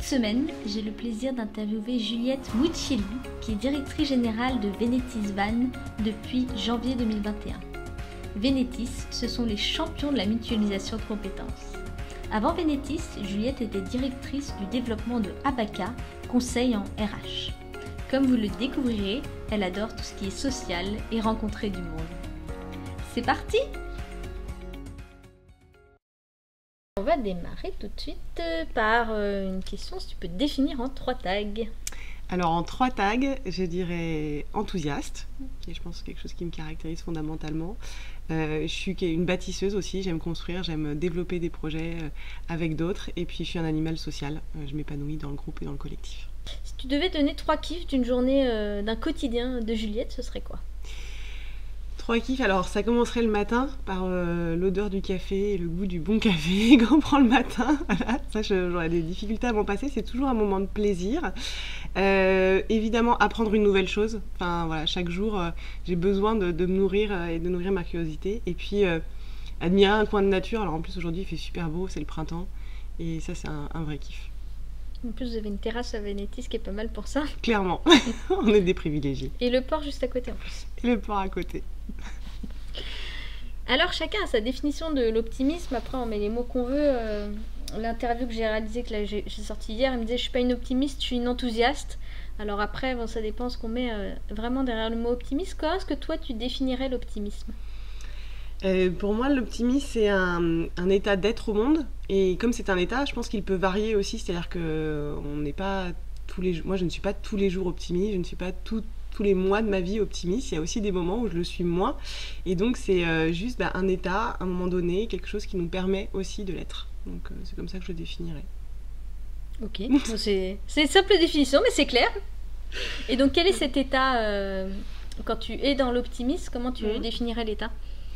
semaine, j'ai le plaisir d'interviewer Juliette Muccielli, qui est directrice générale de Venetis Van depuis janvier 2021. Venetis, ce sont les champions de la mutualisation de compétences. Avant Venetis, Juliette était directrice du développement de Abaca, conseil en RH. Comme vous le découvrirez, elle adore tout ce qui est social et rencontrer du monde. C'est parti! On va démarrer tout de suite par une question, si tu peux te définir en 3 tags. Alors en 3 tags, je dirais enthousiaste, et je pense que c'est quelque chose qui me caractérise fondamentalement. Je suis une bâtisseuse aussi, j'aime construire, j'aime développer des projets avec d'autres, et puis je suis un animal social, je m'épanouis dans le groupe et dans le collectif. Si tu devais donner 3 kiffs d'une journée, d'un quotidien de Juliette, ce serait quoi ? 3 kiffs, alors ça commencerait le matin par l'odeur du café et le goût du bon café qu'on prend le matin. Voilà, ça j'aurais des difficultés à m'en passer, c'est toujours un moment de plaisir. Évidemment, apprendre une nouvelle chose. Enfin voilà, chaque jour j'ai besoin de me nourrir et de nourrir ma curiosité. Et puis admirer un coin de nature. Alors en plus aujourd'hui il fait super beau, c'est le printemps. Et ça c'est un vrai kiff. En plus, vous avez une terrasse à Venetis qui est pas mal pour ça. Clairement, on est des privilégiés. Et le port juste à côté en plus. Et le port à côté. Alors, chacun a sa définition de l'optimisme. Après, on met les mots qu'on veut. L'interview que j'ai réalisée, que j'ai sortie hier, elle me disait « Je suis pas une optimiste, je suis une enthousiaste ». Alors après, bon, ça dépend ce qu'on met vraiment derrière le mot optimiste. Comment est-ce que toi, tu définirais l'optimisme ? Pour moi, l'optimisme, c'est un état d'être au monde. Et comme c'est un état, je pense qu'il peut varier aussi. C'est-à-dire que on n'est pas tous les jours. Moi, je ne suis pas tous les jours optimiste. Je ne suis pas tous les mois de ma vie optimiste. Il y a aussi des moments où je le suis moins. Et donc, c'est juste un état, à un moment donné, quelque chose qui nous permet aussi de l'être. Donc, c'est comme ça que je le définirais. Ok, c'est une simple définition, mais c'est clair. Et donc, quel est cet état quand tu es dans l'optimisme ? Comment tu définirais l'état ?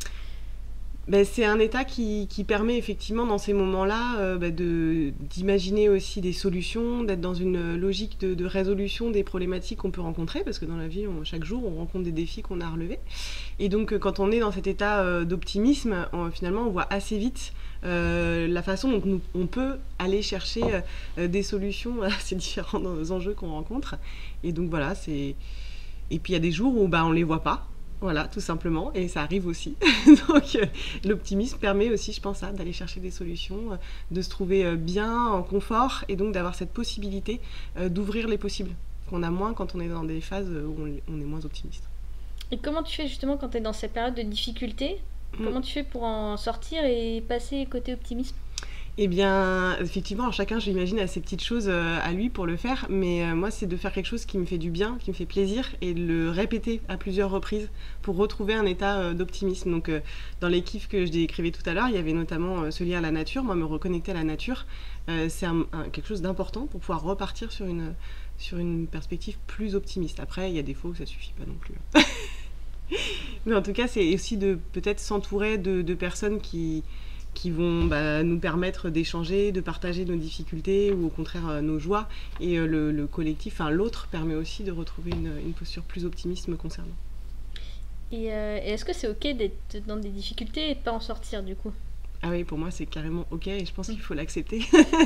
C'est un état qui permet effectivement dans ces moments-là d'imaginer aussi des solutions, d'être dans une logique de résolution des problématiques qu'on peut rencontrer, parce que dans la vie, chaque jour, on rencontre des défis qu'on a à relever. Et donc, quand on est dans cet état d'optimisme, finalement, on voit assez vite la façon dont on peut aller chercher des solutions à ces différents enjeux qu'on rencontre. Et donc, voilà, c'est... Et puis, il y a des jours où on ne les voit pas. Voilà, tout simplement, et ça arrive aussi. Donc, l'optimisme permet aussi, je pense, d'aller chercher des solutions, de se trouver bien, en confort, et donc d'avoir cette possibilité d'ouvrir les possibles, qu'on a moins quand on est dans des phases où on est moins optimiste. Et comment tu fais justement quand tu es dans cette période de difficulté ? Comment tu fais pour en sortir et passer côté optimisme ? Eh bien, effectivement, chacun, je l'imagine, a ses petites choses à lui pour le faire, mais moi, c'est de faire quelque chose qui me fait du bien, qui me fait plaisir, et de le répéter à plusieurs reprises pour retrouver un état d'optimisme. Donc, dans les kiffs que je décrivais tout à l'heure, il y avait notamment ce lien à la nature. Moi, me reconnecter à la nature, c'est quelque chose d'important pour pouvoir repartir sur une perspective plus optimiste. Après, il y a des fois où ça suffit pas non plus. Mais en tout cas, c'est aussi de peut-être s'entourer de personnes qui vont nous permettre d'échanger, de partager nos difficultés ou au contraire nos joies. Et le collectif, l'autre, permet aussi de retrouver une posture plus optimiste me concernant. Et est-ce que c'est ok d'être dans des difficultés et de ne pas en sortir du coup ? Ah oui, pour moi c'est carrément ok et je pense qu'il faut l'accepter.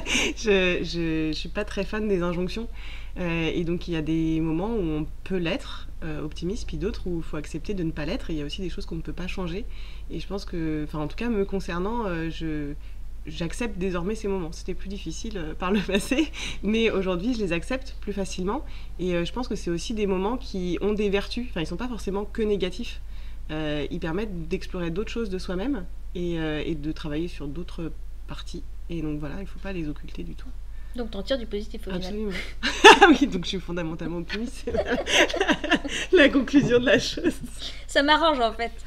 Je suis pas très fan des injonctions et donc il y a des moments où on peut l'être optimiste, puis d'autres où il faut accepter de ne pas l'être, et il y a aussi des choses qu'on ne peut pas changer, et je pense que, en tout cas me concernant, j'accepte désormais ces moments. C'était plus difficile par le passé, mais aujourd'hui je les accepte plus facilement, et je pense que c'est aussi des moments qui ont des vertus, ils sont pas forcément que négatifs, ils permettent d'explorer d'autres choses de soi-même et de travailler sur d'autres parties, et donc voilà, il ne faut pas les occulter du tout. Donc t'en tires du positif au final. Absolument. Oui, donc je suis fondamentalement optimiste, c'est la conclusion de la chose. Ça m'arrange en fait.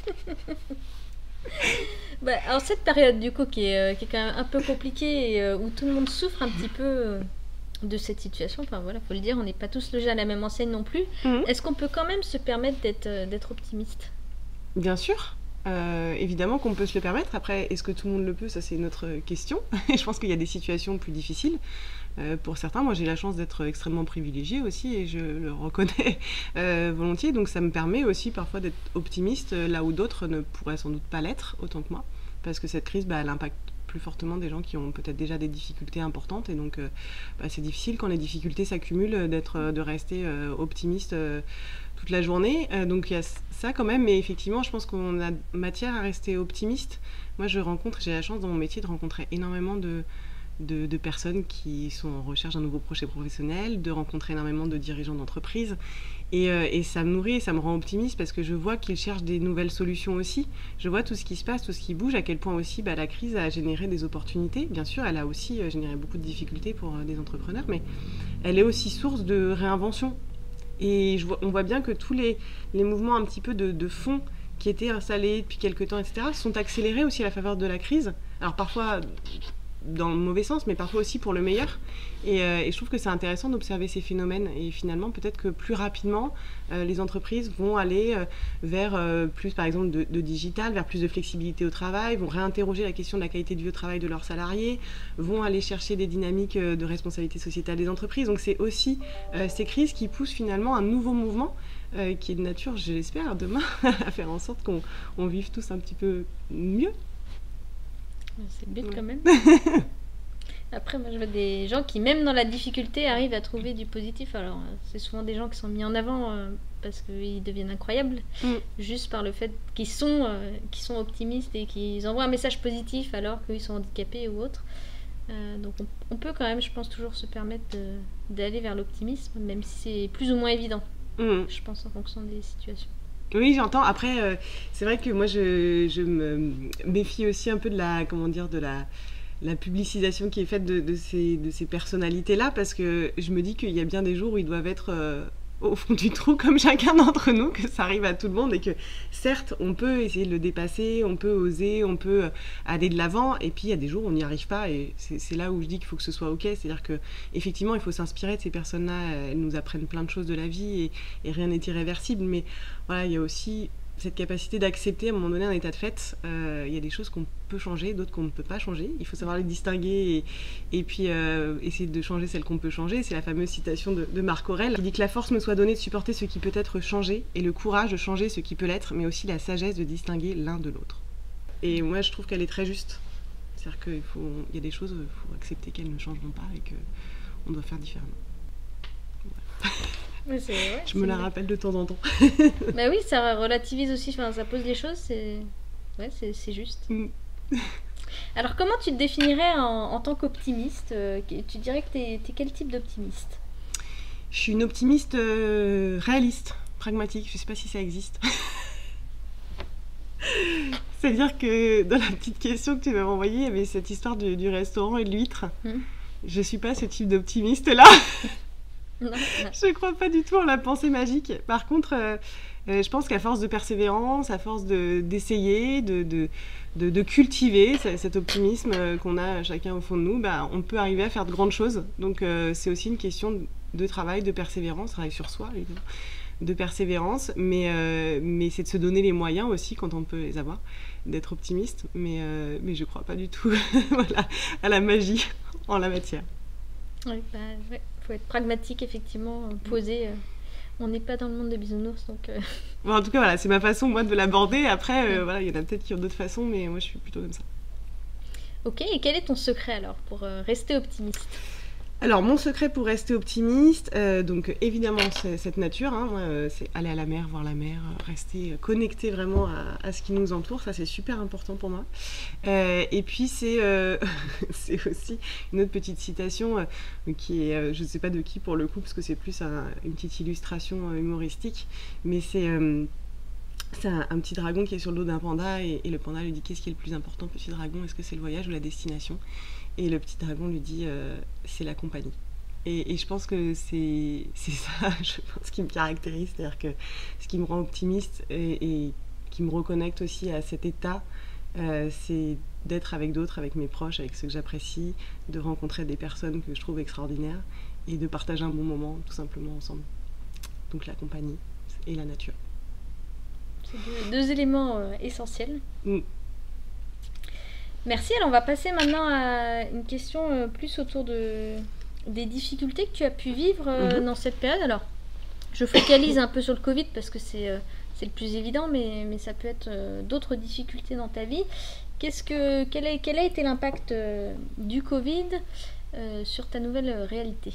Alors cette période du coup qui est quand même un peu compliquée et où tout le monde souffre un petit peu de cette situation, faut le dire, on n'est pas tous logés à la même enseigne non plus. Est-ce qu'on peut quand même se permettre d'être optimiste ? Bien sûr. Évidemment qu'on peut se le permettre. Après, est-ce que tout le monde le peut ? Ça, c'est une autre question. Je pense qu'il y a des situations plus difficiles. Pour certains, moi, j'ai la chance d'être extrêmement privilégiée aussi, et je le reconnais volontiers. Donc, ça me permet aussi parfois d'être optimiste, là où d'autres ne pourraient sans doute pas l'être autant que moi. Parce que cette crise, elle impacte plus fortement des gens qui ont peut-être déjà des difficultés importantes. Et donc, c'est difficile quand les difficultés s'accumulent de rester optimiste toute la journée. Donc, il y a ça quand même. Mais effectivement, je pense qu'on a matière à rester optimiste. Moi, j'ai la chance dans mon métier de rencontrer énormément de personnes qui sont en recherche d'un nouveau projet professionnel, de rencontrer énormément de dirigeants d'entreprise. Et ça me nourrit et ça me rend optimiste parce que je vois qu'ils cherchent des nouvelles solutions aussi. Je vois tout ce qui se passe, tout ce qui bouge, à quel point aussi la crise a généré des opportunités. Bien sûr, elle a aussi généré beaucoup de difficultés pour des entrepreneurs, mais elle est aussi source de réinvention. Et on voit bien que tous les mouvements un petit peu de fond qui étaient installés depuis quelques temps, etc., sont accélérés aussi à la faveur de la crise. Alors parfois dans le mauvais sens, mais parfois aussi pour le meilleur. Et je trouve que c'est intéressant d'observer ces phénomènes. Et finalement, peut-être que plus rapidement, les entreprises vont aller vers plus, par exemple, de digital, vers plus de flexibilité au travail, vont réinterroger la question de la qualité de vie au travail de leurs salariés, vont aller chercher des dynamiques de responsabilité sociétale des entreprises. Donc c'est aussi ces crises qui poussent finalement un nouveau mouvement qui est de nature, je l'espère, demain, à faire en sorte qu'on vive tous un petit peu mieux. C'est le but quand même. Après, moi, je vois des gens qui, même dans la difficulté, arrivent à trouver du positif. Alors, c'est souvent des gens qui sont mis en avant parce qu'ils deviennent incroyables, juste par le fait qu'ils sont optimistes et qu'ils envoient un message positif alors qu'ils sont handicapés ou autres. Donc, on peut quand même, je pense, toujours se permettre d'aller vers l'optimisme, même si c'est plus ou moins évident, je pense, en fonction des situations. Oui, j'entends. Après, c'est vrai que moi, je me méfie aussi un peu de la publicisation qui est faite de ces personnalités-là, parce que je me dis qu'il y a bien des jours où ils doivent être au fond du trou, comme chacun d'entre nous, que ça arrive à tout le monde, et que certes, on peut essayer de le dépasser, on peut oser, on peut aller de l'avant, et puis il y a des jours où on n'y arrive pas, et c'est là où je dis qu'il faut que ce soit ok, c'est-à-dire qu'effectivement, il faut s'inspirer de ces personnes-là, elles nous apprennent plein de choses de la vie, et rien n'est irréversible, mais voilà, il y a aussi cette capacité d'accepter à un moment donné un état de fait. Il y a des choses qu'on peut changer, d'autres qu'on ne peut pas changer. Il faut savoir les distinguer et puis essayer de changer celles qu'on peut changer. C'est la fameuse citation de Marc Aurèle qui dit que la force me soit donnée de supporter ce qui peut être changé et le courage de changer ce qui peut l'être, mais aussi la sagesse de distinguer l'un de l'autre. Et moi, je trouve qu'elle est très juste. C'est-à-dire qu'il y a des choses, il faut accepter qu'elles ne changeront pas et qu'on doit faire différemment. Ouais, je me la rappelle de temps en temps. Bah oui, ça relativise aussi, ça pose les choses, c'est juste. Alors comment tu te définirais en tant qu'optimiste? Tu dirais que t'es quel type d'optimiste? Je suis une optimiste réaliste, pragmatique, je sais pas si ça existe. C'est-à-dire que dans la petite question que tu m'as envoyée, il y avait cette histoire du restaurant et de l'huître. Je suis pas ce type d'optimiste-là. Non. Je crois pas du tout en la pensée magique. Par contre, je pense qu'à force de persévérance, à force d'essayer, de cultiver cet optimisme qu'on a chacun au fond de nous, on peut arriver à faire de grandes choses. Donc c'est aussi une question de travail, de persévérance, travail sur soi, évidemment, de persévérance, mais c'est de se donner les moyens aussi, quand on peut les avoir, d'être optimiste. Mais je crois pas du tout voilà, à la magie en la matière. Oui, ouais. Faut être pragmatique, effectivement, posé. On n'est pas dans le monde de bisounours, donc... Bon, en tout cas, voilà, c'est ma façon, moi, de l'aborder. Après, voilà, il y en a peut-être qui ont d'autres façons, mais moi, je suis plutôt comme ça. Ok, et quel est ton secret, alors, pour rester optimiste? Alors, mon secret pour rester optimiste, donc évidemment, c'est cette nature, c'est aller à la mer, voir la mer, rester connecté vraiment à ce qui nous entoure, ça c'est super important pour moi. Et puis c'est aussi une autre petite citation qui est, je ne sais pas de qui pour le coup, parce que c'est plus une petite illustration humoristique, mais c'est un petit dragon qui est sur le dos d'un panda, et le panda lui dit: qu'est-ce qui est le plus important, petit dragon, est-ce que c'est le voyage ou la destination? Et le petit dragon lui dit c'est la compagnie. Et je pense que c'est ça, je pense, qui me caractérise, c'est-à-dire que ce qui me rend optimiste et qui me reconnecte aussi à cet état, c'est d'être avec d'autres, avec mes proches, avec ceux que j'apprécie, de rencontrer des personnes que je trouve extraordinaires et de partager un bon moment tout simplement ensemble. Donc la compagnie et la nature. C'est deux éléments essentiels. Merci, alors on va passer maintenant à une question plus autour des difficultés que tu as pu vivre dans cette période. Alors, je focalise un peu sur le Covid parce que c'est c'est le plus évident, mais ça peut être d'autres difficultés dans ta vie. Quel a été l'impact du Covid sur ta nouvelle réalité?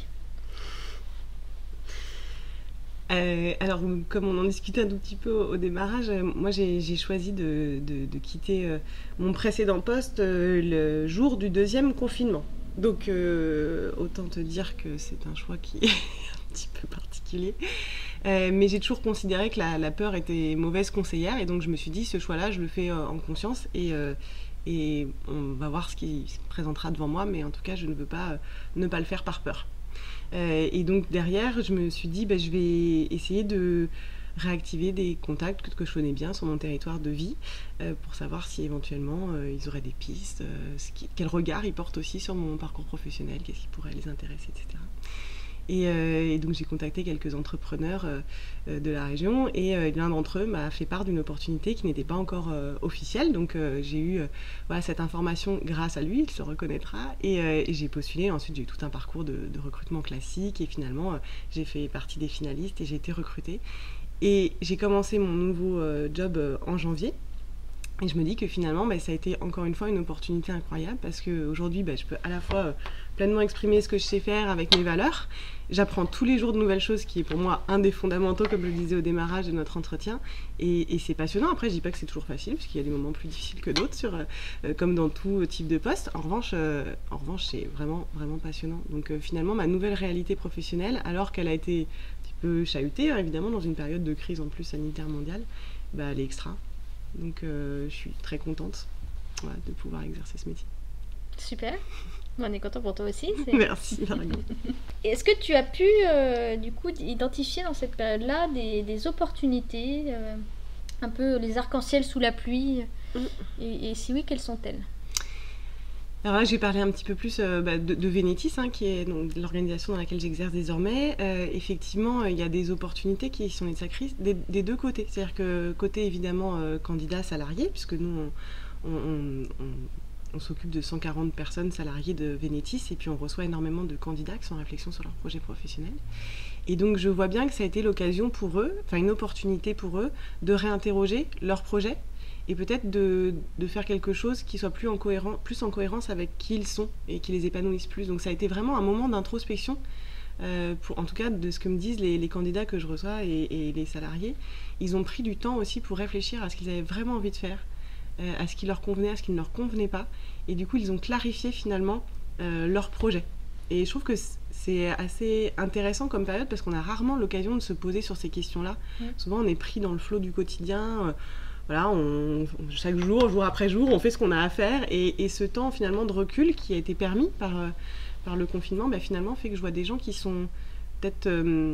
Alors, comme on en discutait un tout petit peu au démarrage, moi j'ai choisi de quitter mon précédent poste le jour du deuxième confinement. Donc, autant te dire que c'est un choix qui est un petit peu particulier. Mais j'ai toujours considéré que la peur était mauvaise conseillère, et donc je me suis dit, ce choix-là, je le fais en conscience, et on va voir ce qui se présentera devant moi, mais en tout cas, je ne veux pas ne pas le faire par peur. Et donc derrière, je me suis dit, je vais essayer de réactiver des contacts que je connais bien sur mon territoire de vie, pour savoir si éventuellement ils auraient des pistes, quel regard ils portent aussi sur mon parcours professionnel, qu'est-ce qui pourrait les intéresser, etc. Et donc j'ai contacté quelques entrepreneurs de la région, et l'un d'entre eux m'a fait part d'une opportunité qui n'était pas encore officielle. Donc j'ai eu cette information grâce à lui, il se reconnaîtra, et j'ai postulé. Ensuite j'ai eu tout un parcours de recrutement classique, et finalement j'ai fait partie des finalistes et j'ai été recrutée. Et j'ai commencé mon nouveau job en janvier. Et je me dis que finalement, ça a été encore une fois une opportunité incroyable, parce qu'aujourd'hui, je peux à la fois pleinement exprimer ce que je sais faire avec mes valeurs. J'apprends tous les jours de nouvelles choses, qui est pour moi un des fondamentaux, comme je le disais au démarrage de notre entretien. Et c'est passionnant. Après, je dis pas que c'est toujours facile, parce qu'il y a des moments plus difficiles que d'autres, comme dans tout type de poste. En revanche, c'est vraiment, vraiment passionnant. Donc finalement, ma nouvelle réalité professionnelle, alors qu'elle a été un petit peu chahutée, évidemment, dans une période de crise en plus sanitaire mondiale, elle est extra. Donc je suis très contente de pouvoir exercer ce métier. Super, on est content pour toi aussi. Merci Margot. Est-ce que tu as pu du coup identifier dans cette période-là des opportunités, un peu les arcs-en-ciel sous la pluie, et si oui, quelles sont-elles? Alors là, je vais parler un petit peu plus de Vénétis, qui est donc l'organisation dans laquelle j'exerce désormais. Effectivement, il y a des opportunités qui sont nées de sa crise des deux côtés. C'est-à-dire que côté évidemment candidat salarié, puisque nous on s'occupe de 140 personnes salariées de Vénétis, et puis on reçoit énormément de candidats qui sont en réflexion sur leur projet professionnel. Et donc je vois bien que ça a été l'occasion pour eux, une opportunité pour eux, de réinterroger leur projet, et peut-être de faire quelque chose qui soit plus en cohérence avec qui ils sont et qui les épanouisse plus. Donc ça a été vraiment un moment d'introspection, en tout cas de ce que me disent les candidats que je reçois et les salariés. Ils ont pris du temps aussi pour réfléchir à ce qu'ils avaient vraiment envie de faire, à ce qui leur convenait, à ce qui ne leur convenait pas, et du coup ils ont clarifié finalement leur projet. Et je trouve que c'est assez intéressant comme période, parce qu'on a rarement l'occasion de se poser sur ces questions-là. Souvent on est pris dans le flot du quotidien, chaque jour après jour, on fait ce qu'on a à faire, et ce temps finalement de recul qui a été permis par le confinement, finalement fait que je vois des gens qui sont peut-être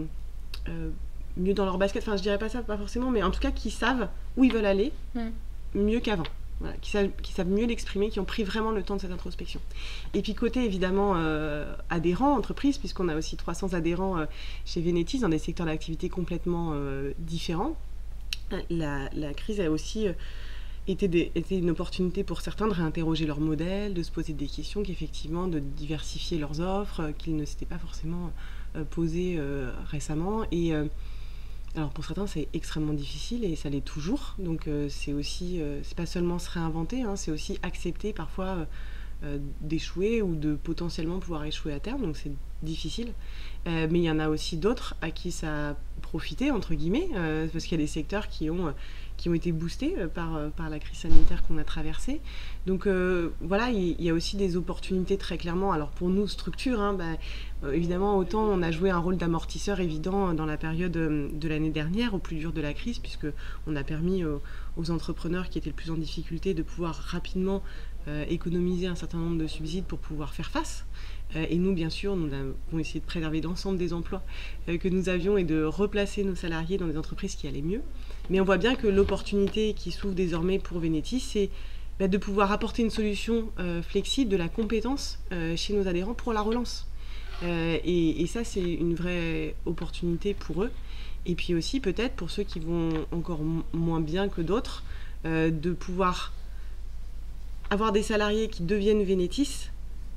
mieux dans leur basket, je dirais pas ça, pas forcément, mais en tout cas qui savent où ils veulent aller mieux qu'avant. Voilà, qui savent mieux l'exprimer, qui ont pris vraiment le temps de cette introspection. Et puis côté évidemment adhérents, entreprises, puisqu'on a aussi 300 adhérents chez Vénétis dans des secteurs d'activité complètement différents. La crise a aussi été une opportunité pour certains de réinterroger leur modèle, de se poser des questions, qu'effectivement de diversifier leurs offres, qu'ils ne s'étaient pas forcément posées récemment. Et alors pour certains c'est extrêmement difficile, et ça l'est toujours. Donc c'est aussi, c'est pas seulement se réinventer, c'est aussi accepter parfois d'échouer, ou de potentiellement pouvoir échouer à terme. Donc c'est difficile. Mais il y en a aussi d'autres à qui ça a profité, entre guillemets, parce qu'il y a des secteurs qui ont été boostés par la crise sanitaire qu'on a traversée. Donc voilà, il y a aussi des opportunités très clairement. Alors pour nous, structure, évidemment, autant on a joué un rôle d'amortisseur évident dans la période de l'année dernière, au plus dur de la crise, puisqu'on a permis aux entrepreneurs qui étaient le plus en difficulté de pouvoir rapidement économiser un certain nombre de subsides pour pouvoir faire face. Et nous, bien sûr, nous avons essayé de préserver l'ensemble des emplois que nous avions, et de replacer nos salariés dans des entreprises qui allaient mieux. Mais on voit bien que l'opportunité qui s'ouvre désormais pour Vénétis, c'est de pouvoir apporter une solution flexible, de la compétence chez nos adhérents pour la relance. Et ça, c'est une vraie opportunité pour eux. Et puis aussi, peut-être, pour ceux qui vont encore moins bien que d'autres, de pouvoir avoir des salariés qui deviennent Vénétis,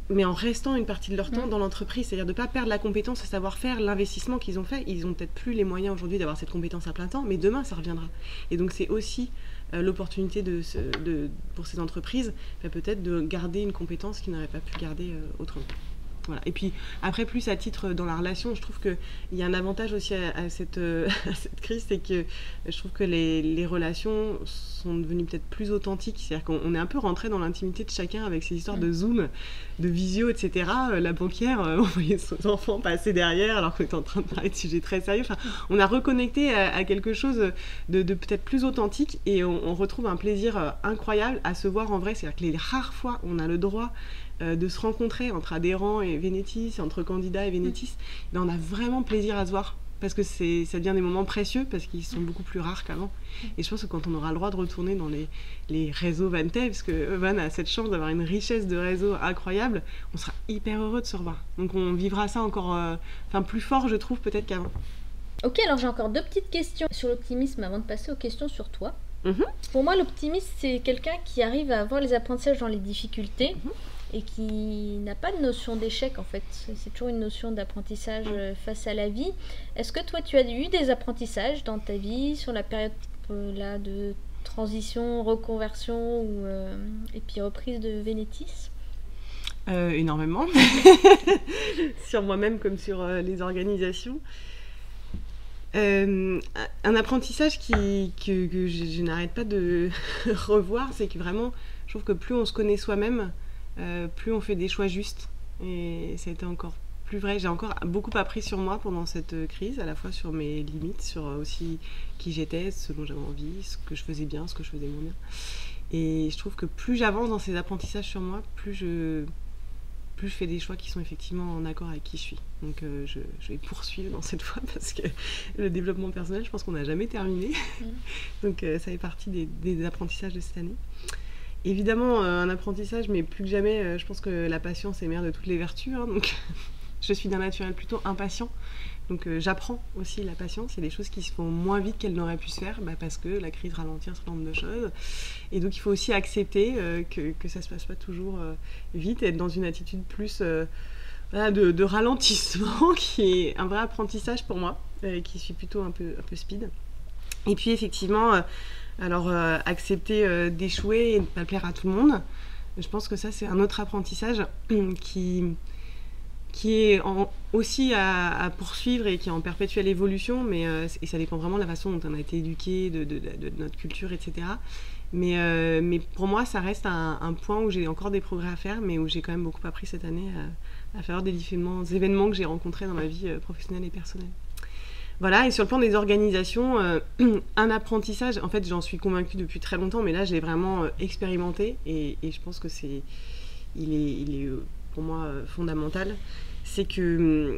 mais en restant une partie de leur temps dans l'entreprise, c'est-à-dire de ne pas perdre la compétence, le savoir-faire, l'investissement qu'ils ont fait. Ils ont peut-être plus les moyens aujourd'hui d'avoir cette compétence à plein temps, mais demain, ça reviendra. Et donc, c'est aussi l'opportunité pour ces entreprises, peut-être de garder une compétence qu'ils n'auraient pas pu garder autrement. Voilà. Et puis après, plus à titre dans la relation, je trouve qu'il y a un avantage aussi à cette crise, c'est que je trouve que les relations sont devenues peut-être plus authentiques. C'est-à-dire qu'on est un peu rentré dans l'intimité de chacun avec ces histoires de Zoom, de visio, etc. La banquière, on voyait son enfant passer derrière alors qu'on était en train de parler de sujets très sérieux. Enfin, on a reconnecté à quelque chose de peut-être plus authentique et on retrouve un plaisir incroyable à se voir en vrai. C'est-à-dire que les rares fois où on a le droit de se rencontrer entre adhérents et Vénétis, entre candidats et Vénétis, ben on a vraiment plaisir à se voir parce que ça devient des moments précieux parce qu'ils sont beaucoup plus rares qu'avant. Et je pense que quand on aura le droit de retourner dans les réseaux Vantais, parce que Van a cette chance d'avoir une richesse de réseaux incroyable, on sera hyper heureux de se revoir. Donc on vivra ça encore plus fort, je trouve, peut-être qu'avant. Ok, alors j'ai encore 2 petites questions sur l'optimisme avant de passer aux questions sur toi. Pour moi, l'optimiste, c'est quelqu'un qui arrive à avoir les apprentissages dans les difficultés. Et qui n'a pas de notion d'échec en fait. C'est toujours une notion d'apprentissage face à la vie. Est-ce que toi tu as eu des apprentissages dans ta vie sur la période là, de transition, reconversion et puis reprise de Vénétis ? Énormément. Sur moi-même comme sur les organisations. Un apprentissage que je n'arrête pas de revoir, c'est que vraiment, je trouve que plus on se connaît soi-même, plus on fait des choix justes. Et ça a été encore plus vrai. J'ai encore beaucoup appris sur moi pendant cette crise, à la fois sur mes limites, sur aussi qui j'étais, ce dont j'avais envie, ce que je faisais bien, ce que je faisais moins bien. Et je trouve que plus j'avance dans ces apprentissages sur moi, plus je fais des choix qui sont effectivement en accord avec qui je suis. Donc je vais poursuivre dans cette voie parce que le développement personnel, je pense qu'on n'a jamais terminé. Donc ça fait partie des apprentissages de cette année. Évidemment, un apprentissage, mais plus que jamais, je pense que la patience est mère de toutes les vertus. Donc, je suis d'un naturel plutôt impatient. Donc, j'apprends aussi la patience. Il y a des choses qui se font moins vite qu'elles n'auraient pu se faire parce que la crise ralentit un certain nombre de choses. Et donc, il faut aussi accepter que ça ne se passe pas toujours vite et être dans une attitude plus de ralentissement qui est un vrai apprentissage pour moi, qui suis plutôt un peu speed. Et puis, effectivement... accepter d'échouer et de ne pas plaire à tout le monde, je pense que ça c'est un autre apprentissage qui est aussi à poursuivre et qui est en perpétuelle évolution, et ça dépend vraiment de la façon dont on a été éduqué, de notre culture, etc. Mais pour moi ça reste un point où j'ai encore des progrès à faire, mais où j'ai quand même beaucoup appris cette année à faire des différents événements que j'ai rencontrés dans ma vie professionnelle et personnelle. Voilà, et sur le plan des organisations, un apprentissage, en fait j'en suis convaincue depuis très longtemps, mais là j'ai vraiment expérimenté et je pense que il est pour moi fondamental, c'est que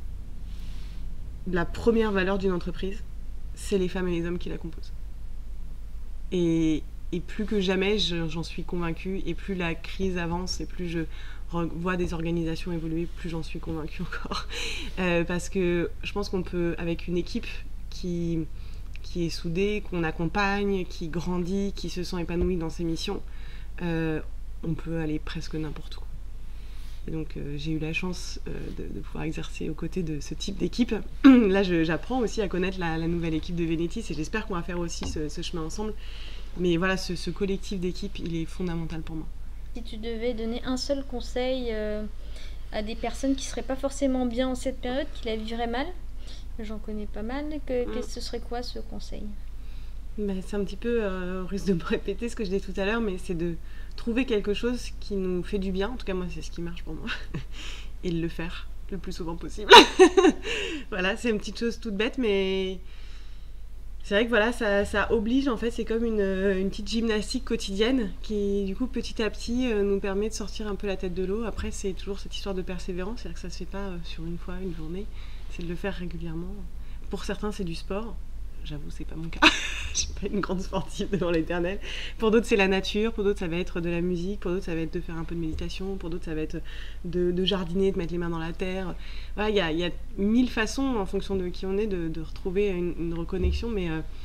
la première valeur d'une entreprise, c'est les femmes et les hommes qui la composent. Et plus que jamais j'en suis convaincue, et plus la crise avance et plus je vois des organisations évoluer, plus j'en suis convaincue encore. Parce que je pense qu'on peut, avec une équipe qui est soudée, qu'on accompagne, qui grandit, qui se sent épanouie dans ses missions, on peut aller presque n'importe où. Et donc j'ai eu la chance de pouvoir exercer aux côtés de ce type d'équipe. Là j'apprends aussi à connaître la nouvelle équipe de Vénétis et j'espère qu'on va faire aussi ce chemin ensemble. Mais voilà, ce collectif d'équipe, il est fondamental pour moi. Si tu devais donner un seul conseil à des personnes qui ne seraient pas forcément bien en cette période, qui la vivraient mal, j'en connais pas mal, ce serait quoi ce conseil ? C'est un petit peu, au risque de me répéter ce que je disais tout à l'heure, mais c'est de trouver quelque chose qui nous fait du bien, en tout cas moi c'est ce qui marche pour moi, et de le faire le plus souvent possible. Voilà, c'est une petite chose toute bête, mais... C'est vrai que voilà, ça oblige, en fait, c'est comme une petite gymnastique quotidienne qui, du coup, petit à petit, nous permet de sortir un peu la tête de l'eau. Après, c'est toujours cette histoire de persévérance, c'est-à-dire que ça ne se fait pas sur une fois, une journée, c'est de le faire régulièrement. Pour certains, c'est du sport. J'avoue, c'est pas mon cas. Je suis pas une grande sportive devant l'éternel. Pour d'autres, c'est la nature. Pour d'autres, ça va être de la musique. Pour d'autres, ça va être de faire un peu de méditation. Pour d'autres, ça va être de jardiner, de mettre les mains dans la terre. Voilà, il y a 1000 façons, en fonction de qui on est, de retrouver une reconnexion. Mais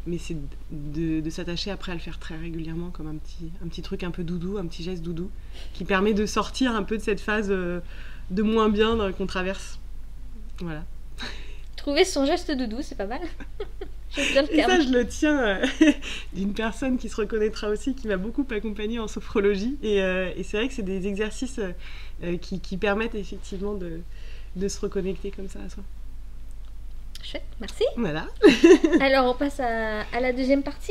mais c'est de s'attacher après à le faire très régulièrement, comme un petit truc un peu doudou, un petit geste doudou, qui permet de sortir un peu de cette phase de moins bien qu'on traverse. Voilà. Trouver son geste doudou, c'est pas mal. J'aime bien le Et terme. ça, je le tiens d'une personne qui se reconnaîtra aussi, qui m'a beaucoup accompagnée en sophrologie. Et c'est vrai que c'est des exercices qui permettent effectivement de se reconnecter comme ça à soi. Chouette, merci. Voilà. Alors, on passe à la deuxième partie.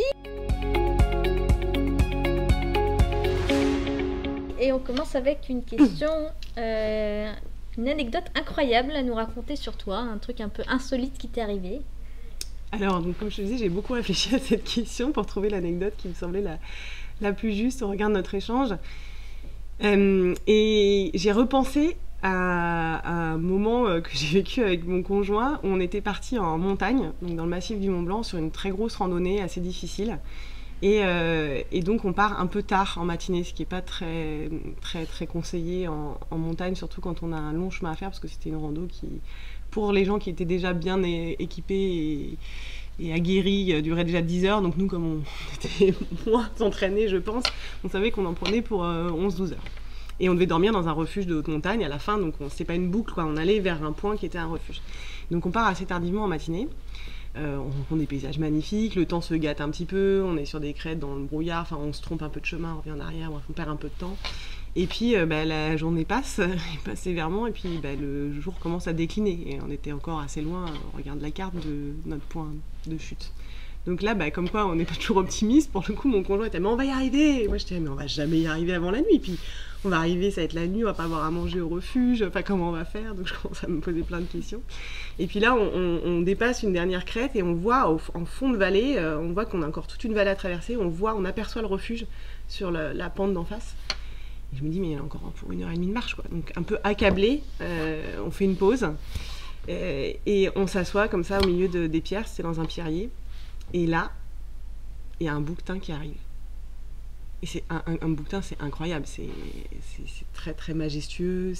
Et on commence avec une question, une anecdote incroyable à nous raconter sur toi, un truc un peu insolite qui t'est arrivé. Alors, donc, comme je te disais, j'ai beaucoup réfléchi à cette question pour trouver l'anecdote qui me semblait la plus juste au regard de notre échange. Et j'ai repensé à un moment que j'ai vécu avec mon conjoint où on était partis en montagne, donc dans le massif du Mont-Blanc, sur une très grosse randonnée assez difficile. Et donc on part un peu tard en matinée, ce qui n'est pas très, très, très conseillé en montagne, surtout quand on a un long chemin à faire, parce que c'était une rando qui, pour les gens qui étaient déjà bien équipés et aguerris, durait déjà 10 heures. Donc nous, comme on était moins entraînés, je pense, on savait qu'on en prenait pour 11-12 heures. Et on devait dormir dans un refuge de haute montagne à la fin, donc c'était pas une boucle, quoi. On allait vers un point qui était un refuge. Donc on part assez tardivement en matinée. On rencontre des paysages magnifiques, le temps se gâte un petit peu, on est sur des crêtes dans le brouillard, enfin on se trompe un peu de chemin, on revient en arrière, on perd un peu de temps. Et puis la journée passe sévèrement, et puis le jour commence à décliner. Et on était encore assez loin, on regarde la carte de notre point de chute. Donc là, comme quoi, on n'est pas toujours optimiste. Pour le coup, mon conjoint était « mais on va y arriver !» Et moi, j'étais « mais on va jamais y arriver avant la nuit. » Puis on va arriver, ça va être la nuit, on va pas avoir à manger au refuge. Enfin, comment on va faire? Donc je commence à me poser plein de questions. Et puis là, on dépasse une dernière crête et on voit en fond de vallée, on voit qu'on a encore toute une vallée à traverser. On aperçoit le refuge sur la pente d'en face. Et je me dis « mais il y a encore pour 1h30 de marche, quoi. » Donc un peu accablé, on fait une pause et on s'assoit comme ça au milieu des pierres. C'était dans un pierrier. Et là, il y a un bouquetin qui arrive. Et c'est un bouquetin, c'est incroyable, c'est très très majestueux.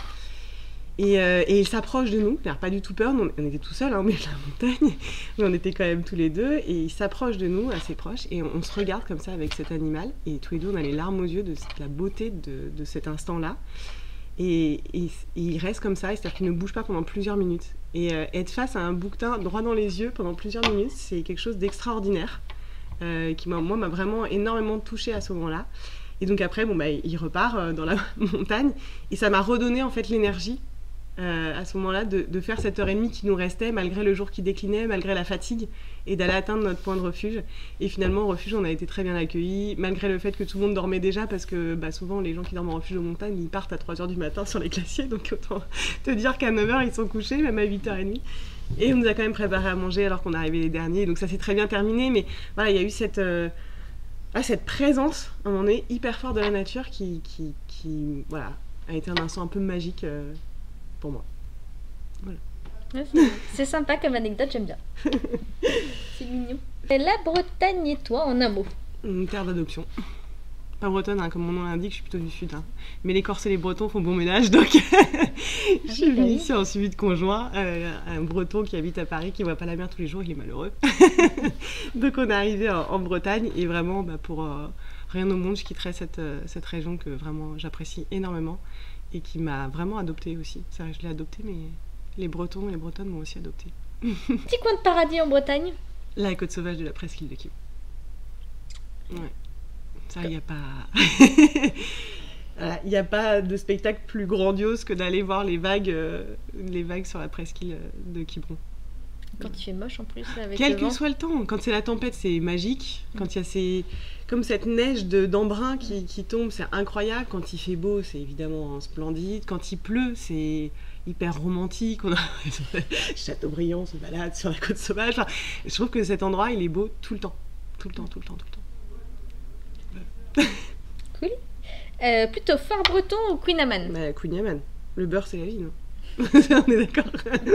Et il s'approche de nous, il n'a pas du tout peur, on était tout seuls au milieu de la montagne, mais on était quand même tous les deux, et il s'approche de nous, assez proche, et on se regarde comme ça avec cet animal, et tous les deux on a les larmes aux yeux de la beauté de cet instant-là. Et il reste comme ça, c'est-à-dire qu'il ne bouge pas pendant plusieurs minutes. Et être face à un bouquetin droit dans les yeux pendant plusieurs minutes, c'est quelque chose d'extraordinaire, qui moi m'a vraiment énormément touchée à ce moment-là. Et donc après, il repart dans la montagne, et ça m'a redonné en fait l'énergie à ce moment-là de faire cette 1h30 qui nous restait, malgré le jour qui déclinait, malgré la fatigue, et d'aller atteindre notre point de refuge. Et finalement, au refuge, on a été très bien accueillis, malgré le fait que tout le monde dormait déjà, parce que souvent, les gens qui dorment en refuge aux montagnes, ils partent à 3h du matin sur les glaciers, donc autant te dire qu'à 9h, ils sont couchés, même à 8h30. Et on nous a quand même préparé à manger alors qu'on arrivait les derniers, donc ça s'est très bien terminé, mais voilà, il y a eu cette présence, à un moment donné, hyper forte de la nature qui voilà, a été un instant un peu magique pour moi. Voilà. C'est sympa comme anecdote, j'aime bien. C'est mignon. Et la Bretagne et toi, en un mot? Une terre d'adoption. Pas bretonne, comme mon nom l'indique, je suis plutôt du sud. Mais les Corses et les Bretons font bon ménage, donc je suis venue ici en suivi de conjoint, un Breton qui habite à Paris, qui ne voit pas la mer tous les jours, il est malheureux. Donc on est arrivé en Bretagne, et vraiment, pour rien au monde, je quitterais cette région que vraiment j'apprécie énormément, et qui m'a vraiment adoptée aussi. C'est vrai, je l'ai adoptée, mais les Bretons et les Bretonnes m'ont aussi adoptée. Petit coin de paradis en Bretagne? La côte sauvage de la presqu'île de Kim. Ouais. Ça, il n'y a pas... Voilà, il n'y a pas de spectacle plus grandiose que d'aller voir les vagues sur la presqu'île de Quiberon. Quand il fait moche en plus, avec quel le vent. que soit le temps, quand c'est la tempête, c'est magique. Quand il y a comme cette neige d'embrun qui tombe, c'est incroyable. Quand il fait beau, c'est évidemment splendide. Quand il pleut, c'est hyper romantique. On a Châteaubriand se balade sur la côte sauvage. Enfin, je trouve que cet endroit, il est beau tout le temps. Tout le temps, tout le temps, tout le temps. Cool. Plutôt phare breton ou Queen Amman? Queen Amman. Le beurre, c'est la vie, non? On est d'accord.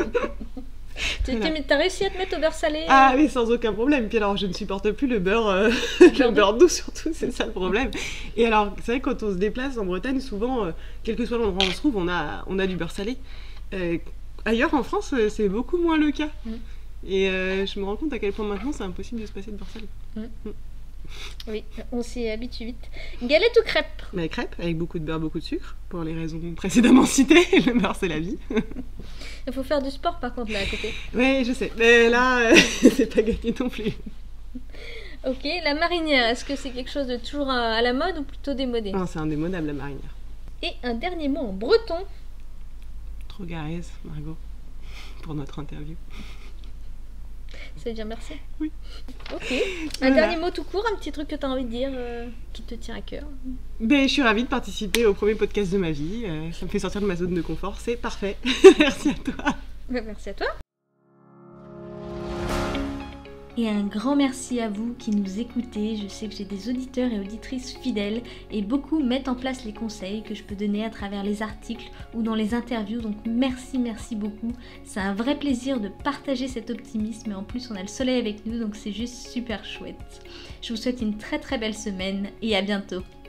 T'as réussi à te mettre au beurre salé? Ah oui, sans aucun problème. Puis alors, je ne supporte plus le beurre, le beurre doux surtout, c'est ça le problème. Et alors, c'est vrai que quand on se déplace en Bretagne, souvent, quel que soit l'endroit où on se trouve, on a du beurre salé. Ailleurs en France, c'est beaucoup moins le cas. Et je me rends compte à quel point maintenant c'est impossible de se passer de beurre salé. Oui, on s'y habitue vite. Galette ou crêpe? Mais crêpes, avec beaucoup de beurre, beaucoup de sucre, pour les raisons précédemment citées. Le beurre, c'est la vie. Il faut faire du sport par contre là à côté. Oui, je sais. Mais là, c'est pas gagné non plus. Ok, la marinière, est-ce que c'est quelque chose de toujours à la mode ou plutôt démodé? Non, c'est indémodable, la marinière. Et un dernier mot en breton. Trop gareuse, Margot, pour notre interview. Ça veut dire merci? Oui. Ok. Un dernier mot tout court, un petit truc que tu as envie de dire qui te tient à cœur? Ben, je suis ravie de participer au premier podcast de ma vie. Ça me fait sortir de ma zone de confort, c'est parfait. Merci à toi. Merci à toi. Et un grand merci à vous qui nous écoutez. Je sais que j'ai des auditeurs et auditrices fidèles et beaucoup mettent en place les conseils que je peux donner à travers les articles ou dans les interviews. Donc merci beaucoup. C'est un vrai plaisir de partager cet optimisme et en plus on a le soleil avec nous donc c'est juste super chouette. Je vous souhaite une très belle semaine et à bientôt.